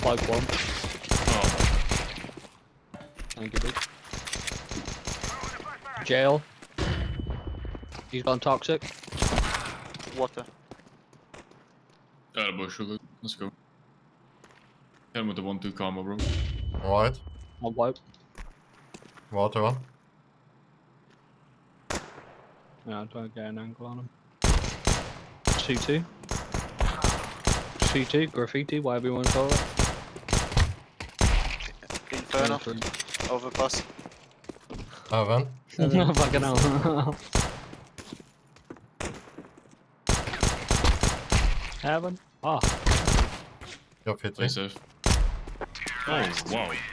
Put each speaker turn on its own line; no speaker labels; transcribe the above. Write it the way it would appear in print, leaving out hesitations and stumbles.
Like one.
Oh.
Thank you, big. Jail. He's gone toxic.
Water.
Out of bush, look. Let's go. Hit him with the 1-2 combo, bro.
Right.
On wipe.
Water one.
Yeah, I'm trying to get an angle on him. C2. C2, graffiti, whatever you want to call it.
Inferno. Overpass.
Heaven.
Fucking hell. Heaven? Ah.
Graffiti.
Play safe. Oh, wow.